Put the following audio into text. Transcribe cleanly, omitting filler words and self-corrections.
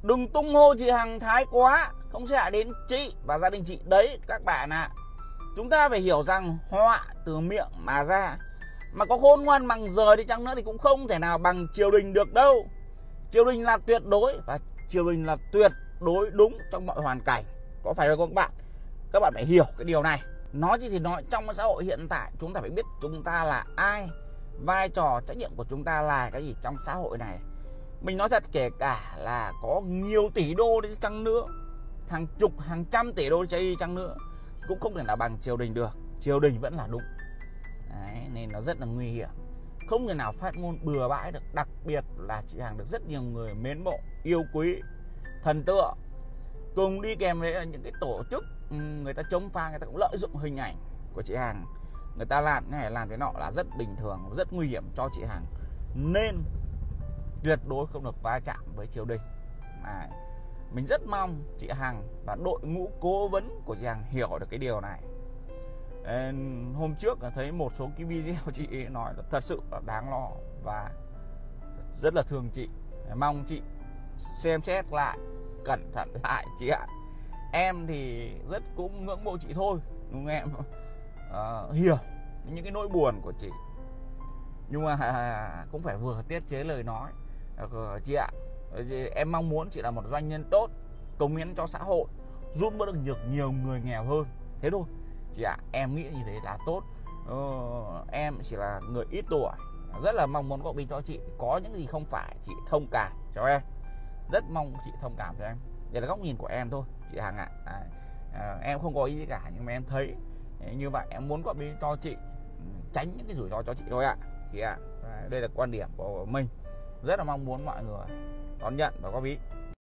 Đừng tung hô chị Hằng thái quá, không sẽ hại đến chị và gia đình chị đấy các bạn ạ. Chúng ta phải hiểu rằng họa từ miệng mà ra, mà có khôn ngoan bằng giờ đi chăng nữa thì cũng không thể nào bằng triều đình được đâu. Triều đình là tuyệt đối, và triều đình là tuyệt đối đúng trong mọi hoàn cảnh. Có phải không các bạn? Các bạn phải hiểu cái điều này. Nói gì thì nói, trong cái xã hội hiện tại chúng ta phải biết chúng ta là ai, vai trò trách nhiệm của chúng ta là cái gì trong xã hội này. Mình nói thật, kể cả là có nhiều tỷ đô đi chăng nữa, hàng chục hàng trăm tỷ đô đi chăng nữa, cũng không thể nào bằng triều đình được. Triều đình vẫn là đúng. Đấy, nên nó rất là nguy hiểm, không thể nào phát ngôn bừa bãi được. Đặc biệt là chị Hằng được rất nhiều người mến mộ, yêu quý, thần tượng. Cùng đi kèm với là những cái tổ chức người ta chống phá, người ta cũng lợi dụng hình ảnh của chị Hằng. Người ta làm cái này làm cái nọ là rất bình thường, rất nguy hiểm cho chị Hằng. Nên tuyệt đối không được va chạm với triều đình. Mình rất mong chị Hằng và đội ngũ cố vấn của chị Hằng hiểu được cái điều này. Hôm trước thấy một số cái video chị nói là thật sự là đáng lo và rất là thương chị. Mong chị xem xét lại, cẩn thận lại chị ạ. Em thì rất cũng ngưỡng mộ chị thôi, đúng không em? Hiểu những cái nỗi buồn của chị, nhưng mà cũng phải vừa tiết chế lời nói. Chị ạ, em mong muốn chị là một doanh nhân tốt, cống hiến cho xã hội, giúp đỡ được nhiều người nghèo hơn. Thế thôi chị ạ, em nghĩ như thế là tốt. Em chỉ là người ít tuổi, rất là mong muốn góp ý cho chị. Có những gì không phải chị thông cảm cho em, rất mong chị thông cảm cho em. Đây là góc nhìn của em thôi chị Hằng ạ. Em không có ý gì cả, nhưng mà em thấy như vậy em muốn góp ý cho chị, tránh những cái rủi ro cho chị thôi ạ chị ạ. Đây là quan điểm của mình, rất là mong muốn mọi người đón nhận và góp ý.